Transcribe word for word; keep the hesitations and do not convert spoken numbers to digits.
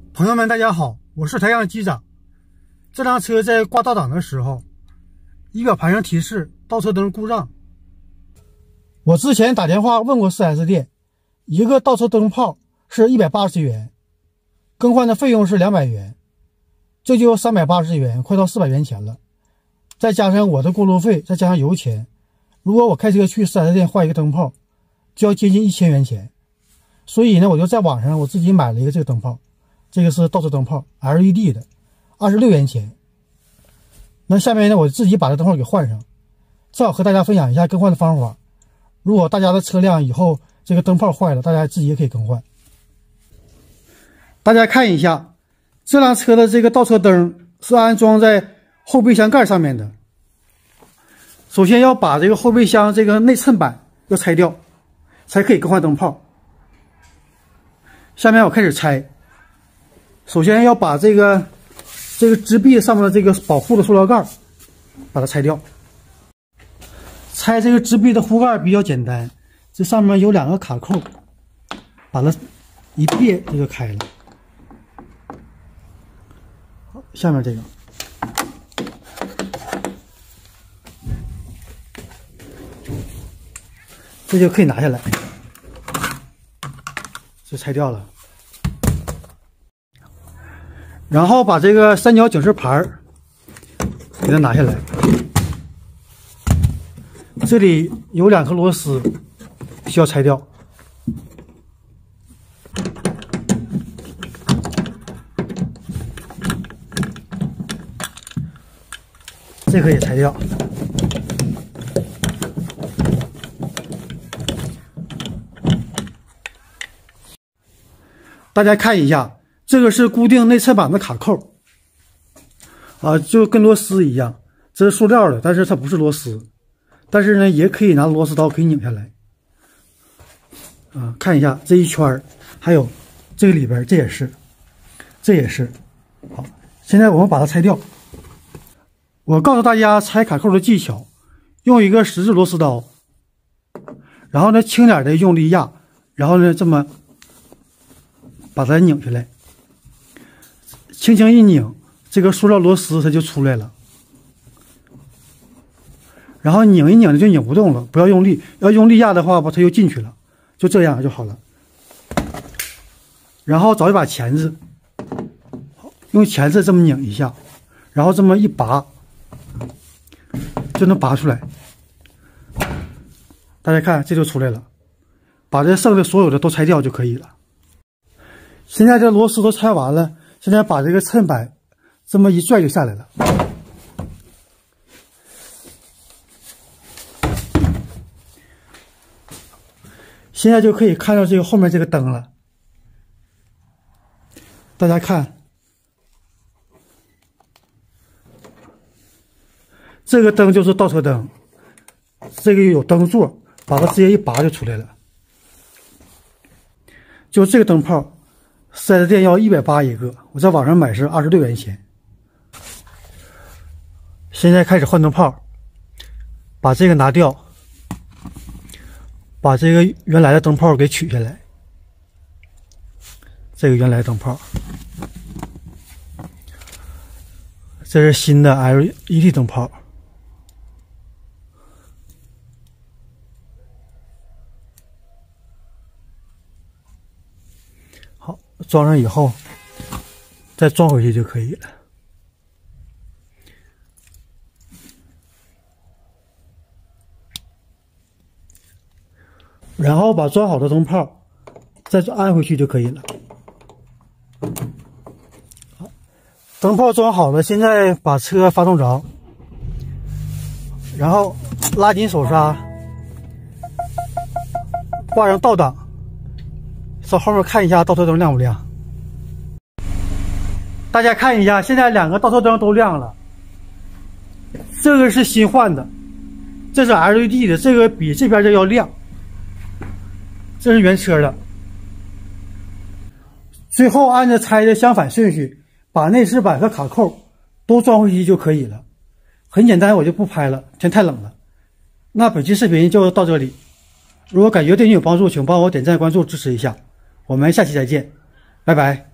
朋友们，大家好，我是台阳机长。这辆车在挂倒档的时候，仪表盘上提示倒车灯故障。我之前打电话问过 四 S 店，一个倒车灯泡是一百八十元，更换的费用是两百元，这就三百八十元，快到四百元钱了。再加上我的过路费，再加上油钱，如果我开车去 四 S 店换一个灯泡，就要接近一千元钱。所以呢，我就在网上我自己买了一个这个灯泡。这个是倒车灯泡 L E D 的，二十六元钱。那下面呢，我自己把这灯泡给换上，正好和大家分享一下更换的方法。如果大家的车辆以后这个灯泡坏了，大家自己也可以更换。大家看一下，这辆车的这个倒车灯是安装在后备箱盖上面的。首先要把这个后备箱这个内衬板要拆掉，才可以更换灯泡。下面我开始拆。首先要把这个这个支臂上面的这个保护的塑料盖把它拆掉。拆这个支臂的护盖比较简单，这上面有两个卡扣，把它一别这就开了。好，下面这个这就可以拿下来，就拆掉了。然后把这个三角警示牌给它拿下来，这里有两颗螺丝需要拆掉。这个也拆掉。大家看一下。这个是固定内侧板的卡扣，啊，就跟螺丝一样，这是塑料的，但是它不是螺丝，但是呢，也可以拿螺丝刀可以拧下来，啊，看一下这一圈，还有这个里边，这也是，这也是，好，现在我们把它拆掉。我告诉大家拆卡扣的技巧，用一个十字螺丝刀，然后呢，轻点的用力压，然后呢，这么把它拧下来。轻轻一拧，这个塑料螺丝它就出来了。然后拧一拧就拧不动了，不要用力，要用力压的话吧，它又进去了，就这样就好了。然后找一把钳子，用钳子这么拧一下，然后这么一拔，就能拔出来。大家看，这就出来了。把这剩的所有的都拆掉就可以了。现在这螺丝都拆完了。现在把这个衬板这么一拽就下来了，现在就可以看到这个后面这个灯了。大家看，这个灯就是倒车灯，这个有灯座，把它直接一拔就出来了。就这个灯泡。四 S 店要一百八一个，我在网上买是二十六元钱。现在开始换灯泡，把这个拿掉，把这个原来的灯泡给取下来。这个原来灯泡，这是新的 L E D 灯泡。好，装上以后再装回去就可以了。然后把装好的灯泡再安回去就可以了。好，灯泡装好了，现在把车发动着，然后拉紧手刹，挂上倒档。到后面看一下倒车灯亮不亮。大家看一下，现在两个倒车灯都亮了。这个是新换的，这是 L E D 的，这个比这边这要亮。这是原车的。最后按照拆的相反顺序，把内饰板和卡扣都装回去就可以了。很简单，我就不拍了，天太冷了。那本期视频就到这里。如果感觉对你有帮助，请帮我点赞、关注、支持一下。我们下期再见，拜拜。